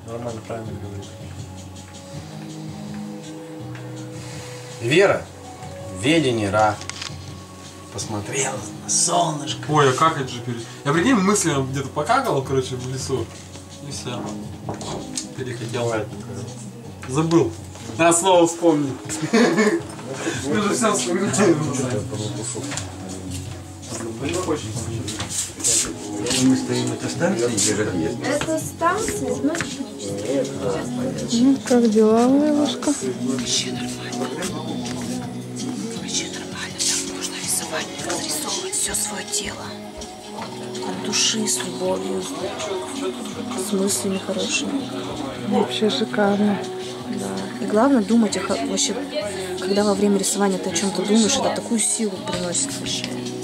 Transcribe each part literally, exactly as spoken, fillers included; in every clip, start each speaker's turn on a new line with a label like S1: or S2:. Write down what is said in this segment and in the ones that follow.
S1: Нормально, правильно говоришь.
S2: Вера, ведение Ра, посмотрела на солнышко.
S3: Ой, а как это же перед... Я прикинь, мысленно где-то покакал, короче, в лесу. И все. Переходил. Забыл. Надо снова вспомнить. Мы же все вспоминаем.
S4: Мы стоим, это станция или разъезд?
S5: Это станция, значит,
S6: Ну, как дела, Левушка?
S7: Вообще нормально. Вообще нормально. Так можно рисовать, разрисовывать все свое тело. От души, с любовью, с мыслями хорошими.
S6: Вообще шикарно.
S7: Да. И главное думать о, хо- вообще, когда во время рисования ты о чем-то думаешь, это такую силу приносит вообще.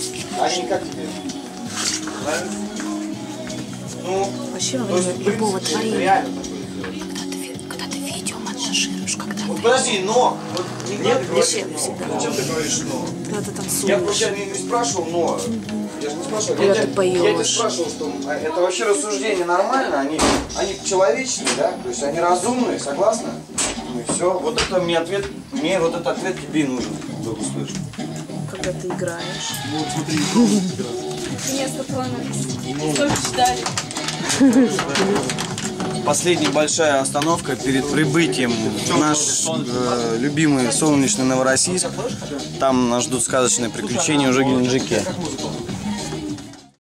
S7: Вообще во время любого творения. Когда ты, ви- когда ты видео монтажируешь, когда ты...
S2: Подожди, но! Вот не надо
S7: Вообще
S2: говорить,
S7: всегда.
S2: зачем ты говоришь но?
S7: Когда ты
S2: Я
S7: танцуешь.
S2: вообще не, не спрашивал, но. Я же не спрашивал.
S7: Когда
S2: я,
S7: ты
S2: тебя-
S7: поешь.
S2: я тебя спрашивал, что а, это вообще рассуждение нормально, они, они человечные, да? То есть они разумные, согласны? Ну и все. Вот это мне ответ, мне вот этот ответ тебе и нужен, чтобы услышать.
S7: Когда ты играешь.
S3: Вот смотри,
S5: место понравилось. Только ждали.
S2: Последняя большая остановка перед прибытием в наш э, любимый солнечный Новороссийск. Там нас ждут сказочные приключения уже в Геленджике.